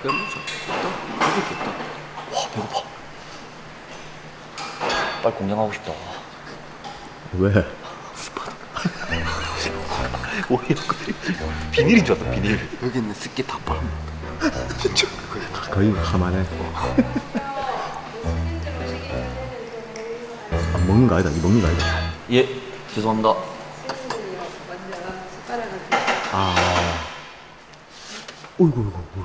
야, 먹자. 없다? 먹을 게 없다. 와, 배고파. 빨리 공장 가고 싶다. 왜? 스파다. 오히려 비닐인 줄 알았다, 비닐. 여기 있는 습기 다 빨아. 진짜. 거의 가만해. 안 먹는 거 아니다. 이 먹는 거 아니다. 예, 죄송합니다. 아. 어이구, 어이구.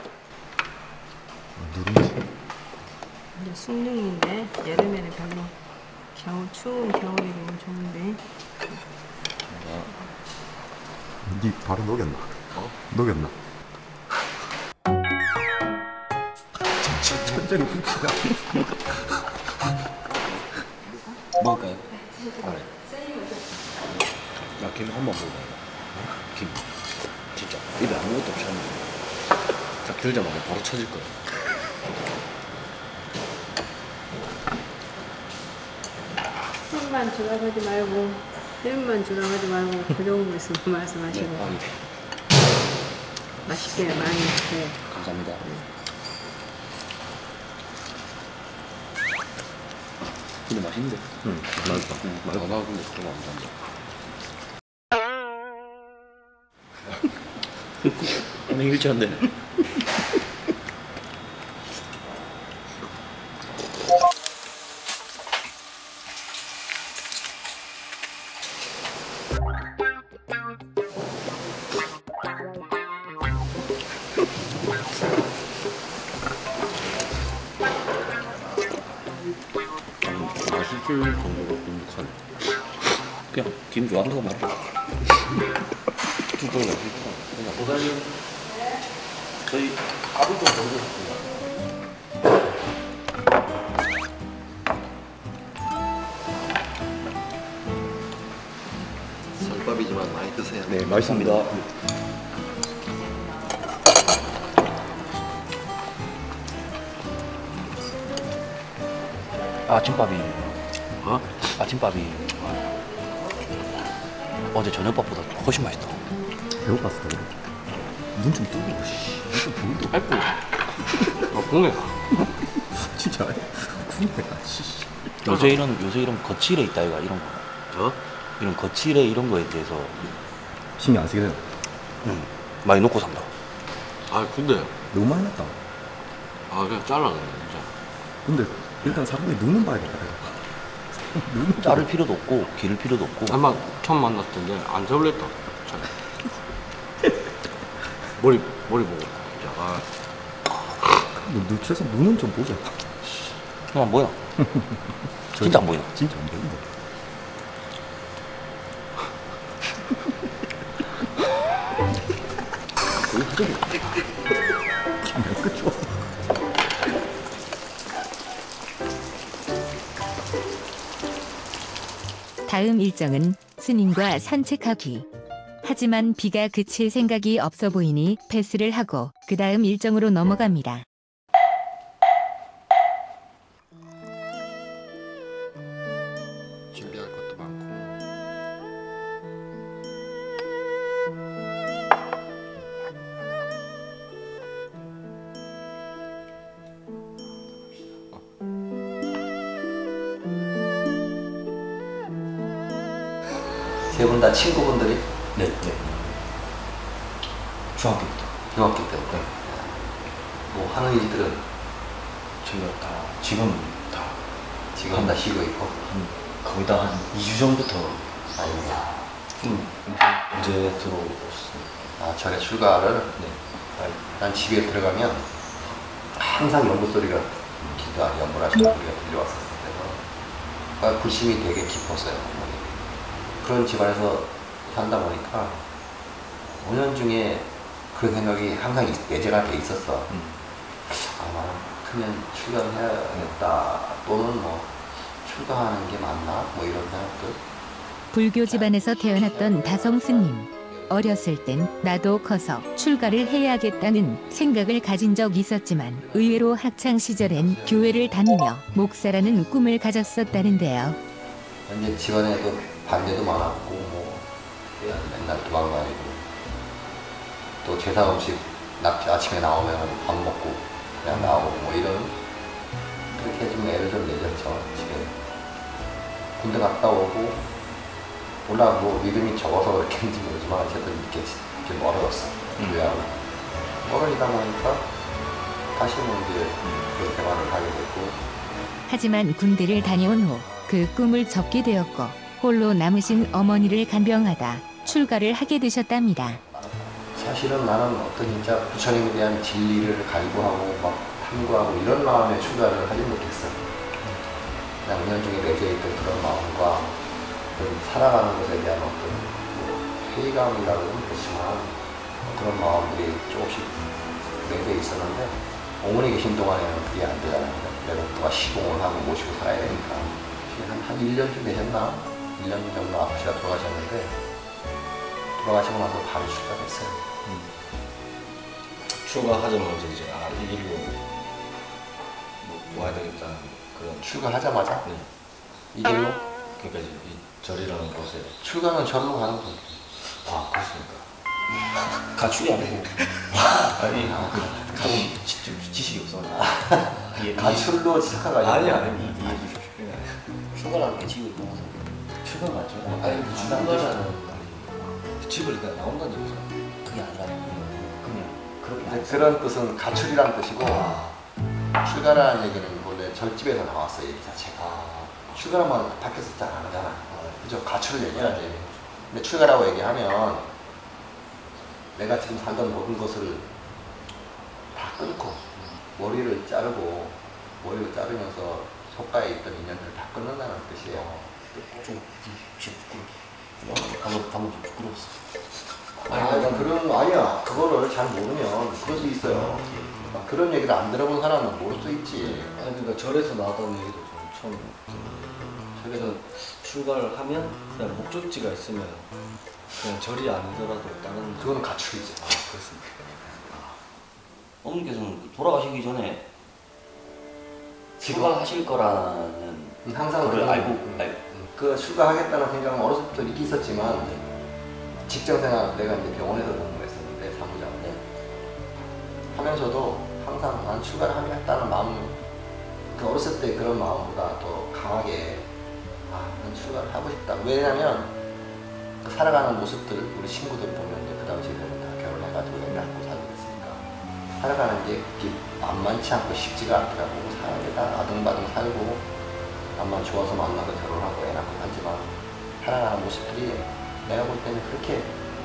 누룽지. 이제 숭늉인데 여름에는 별로 추운 겨울이 너무 좋은데. 니 바로 녹였나? 녹였나? 천천히 훔치다. 먹을까요? 그래. 나 김 한 번 먹어봐. 김. 진짜. 입에 아무것도 없이 하는 거야. 딱 들자마자 바로 쳐질 거야. 손만 조각하지 말고 힘만 조각하지 말고 그 정도 있으면 말씀하시고. 네, 맛있게 많이 드세요. 감사합니다. 근데 맛있는데? 응, 맛있다. 맛있다. 나 근데 그거 안 좋아한다. 오늘 일치한데. 맛있을 정도로 눅눅하네. 그냥 김 좋아한다고 말해. 두꺼워 맛있어. 그냥 보사님, 저희 밥을 좀 먹어주세요. 설밥이지만 많이 드세요. 네, 맛있습니다. 아침밥이 어? 아침밥이 어제 저녁밥보다 훨씬 맛있다. 배고팠어. 눈 좀 뜨고. 눈좀 보이도. 아이고. 아, 공해. 진짜. 궁금해. 씨. 요새 이런 거칠에 있다 이가 이런 거. 저? 이런 거칠에 이런 거에 대해서 신경 안 쓰게 되나? 많이 놓고 산다. 아, 근데. 너무 많이 났다. 아, 그냥 잘라내, 진짜. 근데 일단 사람들이 눈은 봐야겠다. 눈은 자를 필요도 없고 기를 필요도 없고. 아마 처음 만났을 텐데 안 서울랬다. 잘. 머리 보고. 진짜. 아. 눈 최소 눈은 좀 보자. 형 안 보여? 진짜 안 보여. 진짜 안 보인다. 그쵸? 다음 일정은 스님과 산책하기. 하지만 비가 그칠 생각이 없어 보이니 패스를 하고 그 다음 일정으로 넘어갑니다. 준비할 것도 많고. 세 분 다 친구분들이? 네. 중학교부터. 중학교 때부터. 뭐 하는 일들은 저희가 다 지금 다 쉬고 있고 거의 다 한 2주 전부터 아닙니다. 언제 들어오셨습니까? 아, 절에 출가를. 네. 난 집에 들어가면 항상 연구 소리가 기가 연구하시는 소리가 들려왔었어요. 그래서 불심이 되게 깊었어요. 그런 집안에서 산다 보니까 5년 중에 그런 생각이 항상 내재가 돼 있었어. 아마 크면 출가를 해야겠다, 또는 뭐 출가하는 게 맞나, 뭐 이런 생각들. 불교 집안에서 태어났던 다성 스님. 어렸을 땐 나도 커서 출가를 해야겠다는 생각을 가진 적 있었지만 의외로 학창 시절엔 교회를 다니며 목사라는 꿈을 가졌었다는데요. 이제 집안에도 반대도 많았고, 뭐 맨날 도망다니고, 또 제사 음식 아침에 나오면 밥 먹고 그냥 나오고 뭐 이런 그렇게 좀 애를 좀 내렸죠. 집에 군대 갔다 오고 몰라 뭐 믿음이 적어서 그렇겠는지 모르지만 어쨌든 이렇게 좀 멀어졌어. 교회하고 멀어지다 보니까 다시 뭐 이제 그 대만을 가게 됐고. 하지만 군대를 다녀온 후 그 꿈을 접게 되었고 홀로 남으신 어머니를 간병하다 출가를 하게 되셨답니다. 사실은 나는 어떤 진짜 부처님에 대한 진리를 갈구하고 막 탐구하고 이런 마음에 출가를 하지 못했어요. 그냥 은연중에 내재해 있던 그런 마음과 살아가는 것에 대한 어떤 뭐 회의감이라고 하면 그렇지만 그런 마음들이 조금씩 내재해 있었는데 어머니 계신 동안에는 그게 안 되잖아요. 내가 누가 시공을 하고 모시고 살아야 되니까. 한 1년쯤 되셨나? 1년 정도 아버지가 돌아가셨는데 돌아가시고 나서 바로 출가했어요. 출가하자마자 이제 이 길로 와야 되겠다는 그런 출가하자마자 네. 이 길로? 그러니까 이제 이 절이라는 곳에 출가는 절로 가는 거죠. 아 그렇습니까? 가출이 아니고 아니 좀 지식이 없어가지고 가출로 시작하가 아니 이해해 주십시오. 출가라는 게 집을 떠나서 출가 맞죠? 아니 출가라는 집을 일단 나온다는 얘기죠. 그게 아니라 그냥 이제 그런 뜻은 가출이라는 뜻이고 출가라는 얘기는 원래 절집에서 나왔어요. 얘기 자체가. 출가라면 밖에서 잘 안 하잖아. 그죠? 가출을 얘기하지. 근데 출가라고 얘기하면 내가 지금 살던 모든 것을 다 끊고 머리를 자르고 머리를 자르면서 속가에 있던 인연들을 다 끊는다는 뜻이에요. 좀 부끄러워. 방금 좀 부끄러웠어. 아니야. 그거를 잘 모르면 그럴 수 있어요. 그런 얘기를 안 들어본 사람은 모를 수 있지. 아니 그러니까 절에서 나왔다는 얘기도 좀 처음 절에서 출가를 하면 그냥 목적지가 있으면 그냥 절이 아니더라도 다른 그거는 가출이지. 그렇습니다. 어머니께서는 돌아가시기 전에 출가하실 거라는 항상 그걸 알고 그 출가하겠다는 생각은 어렸을 때부터 있긴 있었지만 직장생활 내가 이제 병원에서 근무했었는데 사무장 하면서도 항상 난 출가를 하겠다는 마음 그 어렸을 때 그런 마음보다 더 강하게 난 출가를 하고 싶다. 왜냐면 그 살아가는 모습들 우리 친구들 보면 이제 그 당시에는 다 결혼해가지고 애를 낳고 살고 있으니까 살아가는 게 그렇게 만만치 않고 쉽지가 않더라고. 사람에다 아등바등 살고 남만 좋아서 만나서 결혼하고 애 낳고 하지만 살아가는 모습들이 내가 볼 때는 그렇게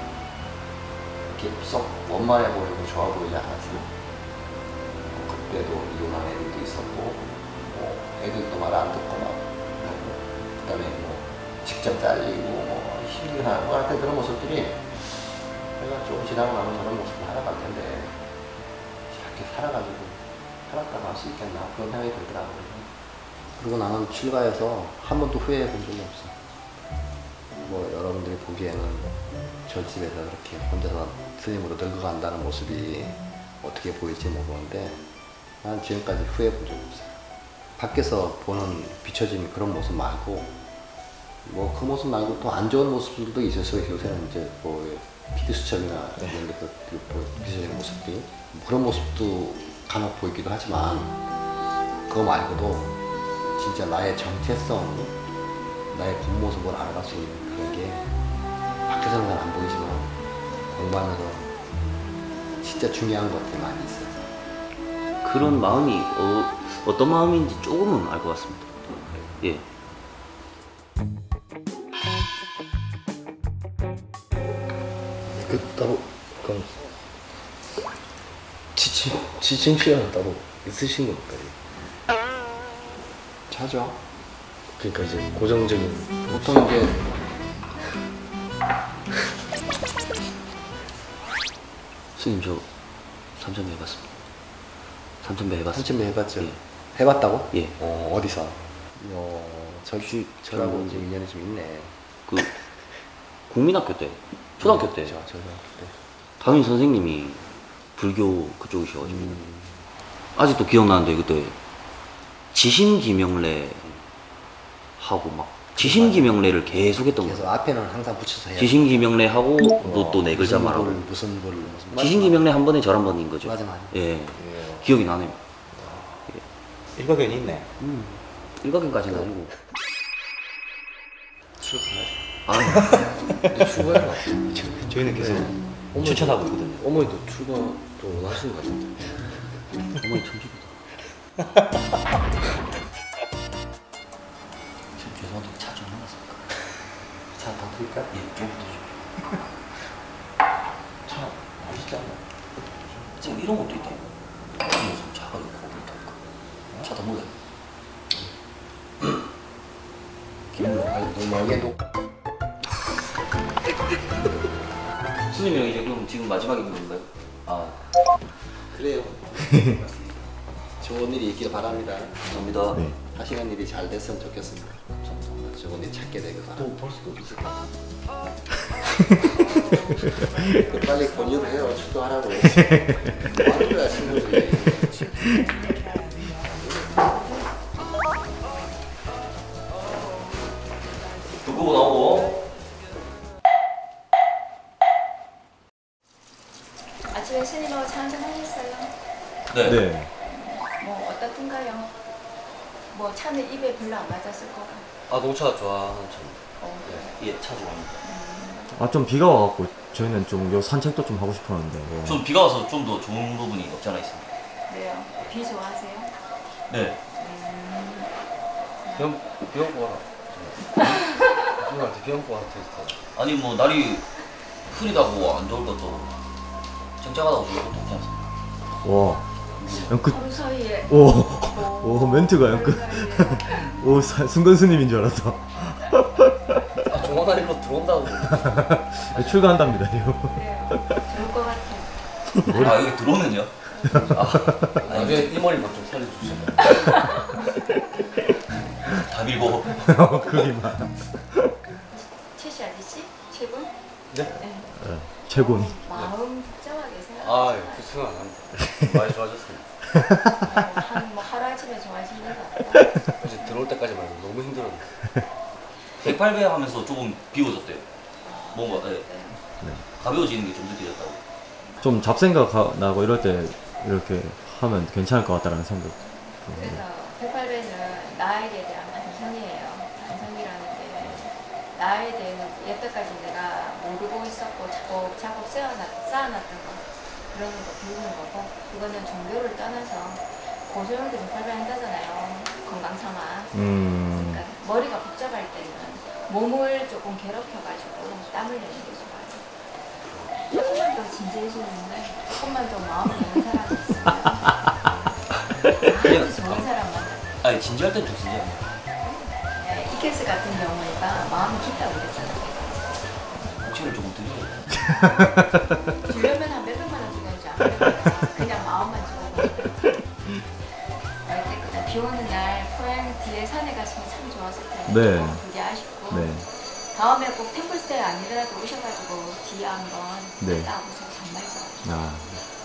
썩 원만해 보이고 좋아 보이지 않았어요. 그때도 이혼한 애들도 있었고 애들도 말 안 듣고 막 그다음에 뭐 직장 잘리고 뭐 힘들게 하는 것 같은 그런 모습들이 내가 조금 지나고 나면 저런 모습을 살아갈 텐데 이렇게 살아가지고 살았다고 할 수 있겠나 그런 생각이 들더라고요. 그리고 나는 출가해서 한 번도 후회해 본 적이 없어. 뭐 여러분들이 보기에는 절집에서 그렇게 혼자서 스님으로 늙어간다는 모습이 어떻게 보일지 모르는데 난 지금까지 후회해 본 적이 없어요. 밖에서 보는 비춰진 그런 모습 말고 뭐 그 모습 말고 또 안 좋은 모습들도 있었어요. 요새는 이제 뭐 피디수첩이나 이런 데서 비춰지는 모습들이 뭐 그런 모습도 간혹 보이기도 하지만 그거 말고도 진짜 나의 정체성, 나의 본 모습을 알아갈 수 있는 그런 게 밖에서는 잘 안 보이지만 공부하면서 진짜 중요한 것들이 많이 있어요. 그런 마음이 어떤 마음인지 조금은 알 것 같습니다. 예. 그 따로 그럼 지침 시간은 따로 있으신 겁니까? 자죠. 그러니까 이제 고정적인 보통 이제 스님 저 삼천배 해봤습니다. 삼천배 해봤습니다. 한참에 해봤죠. 예. 해봤다고? 예. 어디서? 저기 저라고 저는 이제 인연이 좀 있네. 그 국민학교 때, 초등학교 때 저 초등학교 때. 담임 선생님이 불교 그쪽이셔가지고 아직도 기억나는데 그때 지신기명래 하고 막 지신기명례를 계속 했던 그래서 거예요. 앞에는 항상 붙여서 해야 지신기명례하고 또 네 글자 무슨 말하고. 볼, 무슨 볼, 무슨 지신기명례 한 번에 절 한 번인 거죠. 맞아 맞아. 예, 기억이 나네요. 일각견이 있네. 일각견까지는 아니고. 출가해라. 저희는 계속 추천하고 있거든요. 어머니도 출가 좀 원하시는 것 같은데. 어머니 천주교다. 죄송한데 차 좀 해놨습니까? 차 더 드릴까? 예, 좀더 차 맛있지 않나? 지금 이런 것도 있다. 무슨 차가 있고 있다니까. 차 더 먹어야 돼. 기분으로 너무 말게도. 스님이랑 이제 그럼 지금 마지막인 건가요? 아, 그래요. 좋은 일이 있길 바랍니다. 감사합니다. 네. 하시는 일이 잘 됐으면 좋겠습니다. 좋은 일 찾게 되길 바랍니다. 또 볼 수도 있을 것 같아. 빨리 권유를 해요. 출가하라고. 뭐 하는 거야 친구들이. 듣고 나오고. 아침에 스님하고 차 한잔 하셨어요? 네. 네. 뭐 어떻든가요? 뭐 차는 입에 별로 안 맞았을 거고. 아, 농차 좋아하는 차. 어. 예, 차 좋아합니다. 아, 좀 비가 와갖고 저희는 좀 요 산책도 좀 하고 싶었는데. 예. 좀 비가 와서 좀 더 좋은 부분이 없지 않아 있습니다. 그래요. 비 좋아하세요? 네. 비용고 와라. 누구한테 비용고 한테 있어. 아니 뭐 날이 흐리다고 안 좋을 것도 쨍쨍하다고 좋을 것도 없지 않습니까? 와. 그, 하루 사이에. 오, 멘트가 영 오, 순간 스님인 줄 알았다. 아, 조만간 일로 들어온다고. 출가한답니다, 이거. 그래요. 좋을 것 같아요. 아, 여기 들어오는요? 나중에 이 머리만 좀 살려주세요. 다 밀고. 그기만. 최씨 아저씨? 최군? 네? 최곤. 마음 복잡하게 생각. 아, 그 생각 안 합니다. 많이 좋아졌습니다. 뭐 하루아침에 좋아하시는 거 같아요. 어제 들어올 때까지 말고 너무 힘들었는데. 108배 하면서 조금 비워졌대요. 뭔가, 네. 가벼워지는 게 좀 느껴졌다고. 좀 잡생각 나고 이럴 때 이렇게 하면 괜찮을 것 같다라는 생각. 그래서 108배는 나에게 대한 반성이에요. 반성이라는 게 나에 대해서 여태까지 내가 모르고 있었고 차곡차곡 쌓아놨던 거 그런 거 배우는 거고 그거는 종교를 떠나서 고소형도 108배 한다잖아요. 건강 삼아. 그러니까 머리가 복잡할 때는 몸을 조금 괴롭혀가지고 땀을 내는 게 좋아요. 조금만 더 진지해지는데 조금만 더 마음을 여는 사람이 있으면 아주 좋은 사람 만나요. 아니, 진지할 땐 좀 진지합니다. 이케스 같은 경우가 마음이 깊다고 그랬잖아요. 목소리를 조금 들려요. 주려면 한 몇백만 원 주겠지 않아요? 그냥 마음만 주고 어릴 때 그냥 비 오는 날 고향 뒤에 산에 가시면 참 좋았을 텐데 네. 그게 아쉽고 네. 다음에 꼭 템플스테이 아니더라도 오셔가지고 뒤에 한번 네. 갔다 오세요. 정말 좋아요. 아.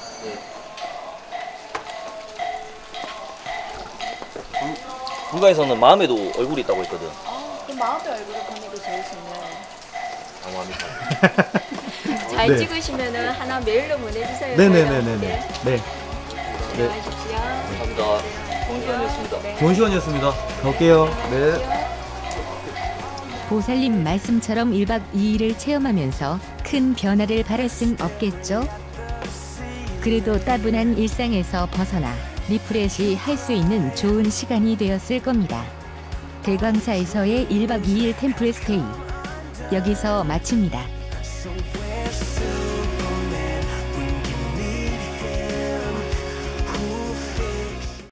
불가에서는 마음에도 얼굴이 있다고 했거든. 그 마음의 얼굴을 보는 게 제일 중요해요. 잘 네. 찍으시면은 하나 메일로 보내주세요. 네네네네네. 네. 들어가십시오. 감사합니다. 공주였습니다. 네. 좋은 시간이었습니다. 갈게요. 네. 보살님 말씀처럼 1박 2일을 체험하면서 큰 변화를 바랄 순 없겠죠? 그래도 따분한 일상에서 벗어나 리프레시 할 수 있는 좋은 시간이 되었을 겁니다. 대광사에서의 1박 2일 템플 스테이 여기서 마칩니다. So where's